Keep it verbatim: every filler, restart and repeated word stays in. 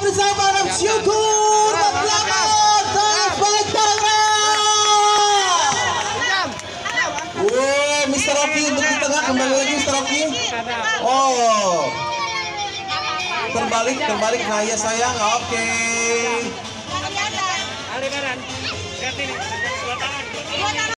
bersama enam syukur Maklamat Tangan Tangan. Wow, mister Rocky untuk di tengah, kembali lagi mister Rocky. Oh, terbalik, terbalik, Naya sayang. Oke. Aldebaran, lihat ini, dua tangan.